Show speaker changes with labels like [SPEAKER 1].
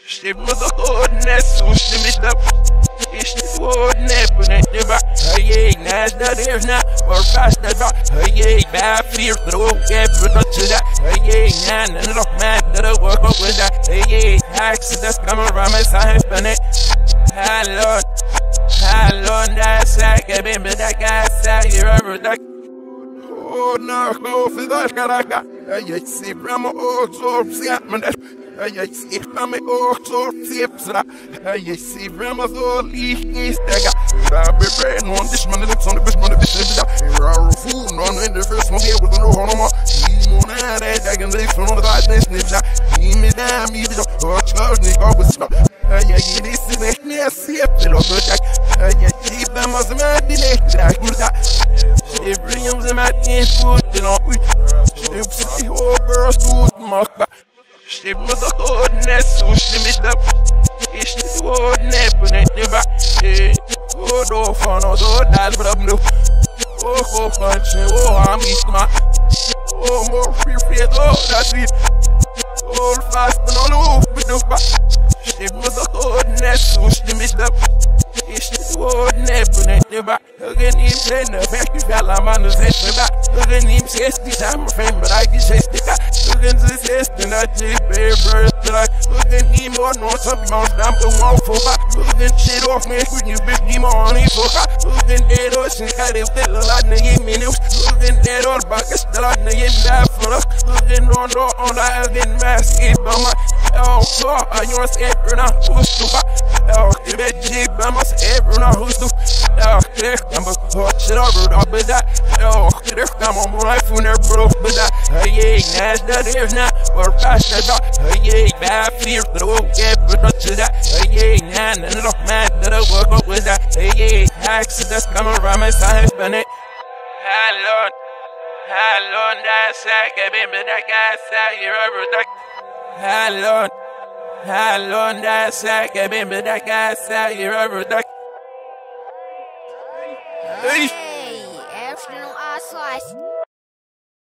[SPEAKER 1] Shit was a ordinary sushi me up. It's the ordinary, but ain't never. Hey, nice that is not. Or fast that rock. Hey, bad fear, throw get put up to that. Hey, man, and look mad that I work up with that. Hey, accidents come around my side, and it. Hello, that's like a baby that guy said you're ever like. Oh, no, go for that. I see from all sorts of men. I see from all sorts of things. I see from all these things. I've been praying on this man, it's on the best man of this. You're a fool, none in the first one here with no hormone. You know that I can live from the darkness. Give me that, me, the church, Nick, with stuff. I get this in the see a pillow protect. I keep them as a man in it. I could that. It brings them at the foot, you know. If the whole burst to mock back. She was a ordinary sushi me up. It's the ordinary, but ain't never. Oh, no fun, oh, that's what I'm doing. Oh, punch, oh, I'm eating my. Oh, more free, oh, that's it. All fast and all over the back. She was a ordinary sushi me up. It's the ordinary, but ain't never. Again, him saying the fact you got a man who's head back. Again, him says this, I'm a friend, but I can say stick out. Again, this is the night, baby, birthday. Again, him or no, some months down the wall for back. Again, shit off me, when you bitch him on it for back. Again, dead or sick, I didn't feel a lot in the minutes. Again, dead or back, it's still out in the back for us. Again, on the again, mask, it by my. Oh, so I know it's every now, who's to back. Oh, if it jig, I must every now, who's to. Oh, I'm a shit over with that. Oh, I'm on my phone, they're broke with that. Hey, nice that is not. Or fast that dog. Hey, bad fear, throw get put up to that. Hey, man, and look mad that I work up with that. Hey, accidents come around my side, and it. Hello, that's like a baby that guy said you're ever like. Hello, that's like a baby that guy said you're ever like.
[SPEAKER 2] Hey, afternoon ice slice.